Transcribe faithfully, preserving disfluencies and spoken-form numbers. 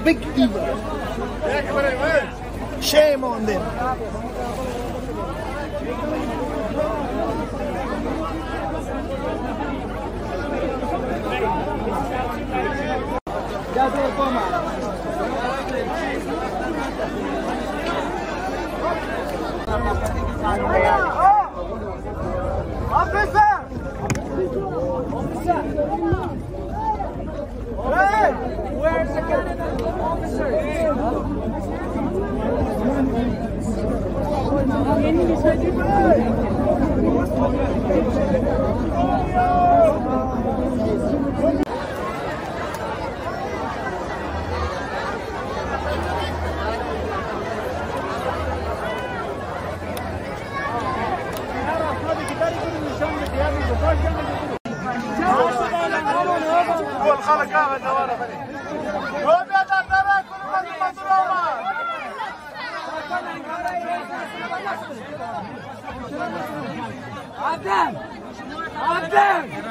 big evil. Shame on them. Officer! Officer! Hey! Where's the candidate officer? Afghans! Afghans!